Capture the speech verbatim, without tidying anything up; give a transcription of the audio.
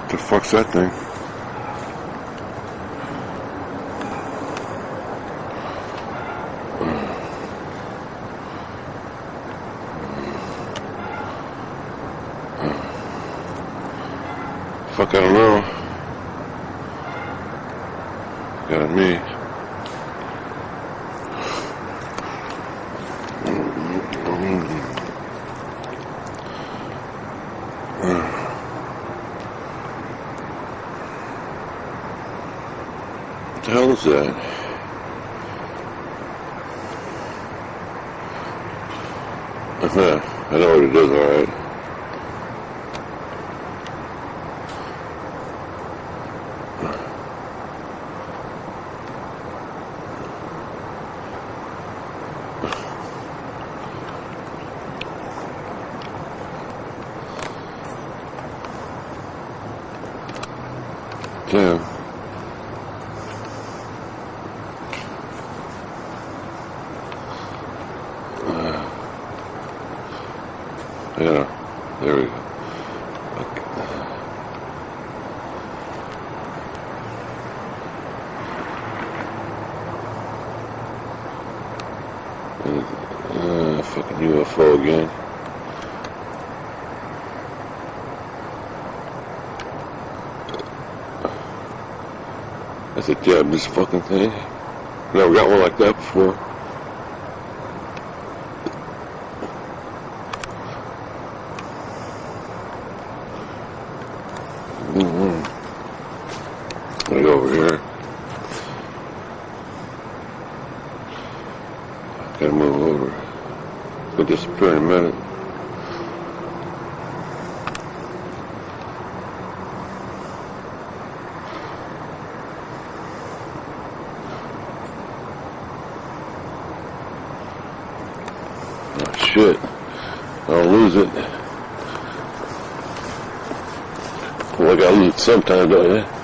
The fuck's that thing? Fuck, I don't know. Got on me. What the hell is that? Uh-huh. I know what it is, alright. Damn. Yeah, there we go. Okay. Uh, fucking U F O again. I said, yeah, this fucking thing. Never got one like that before. Mm-hmm. Right over here. Gotta move over. It'll disappear in a minute. Oh shit. I'll lose it. Well, I gotta lose it sometime, don't you?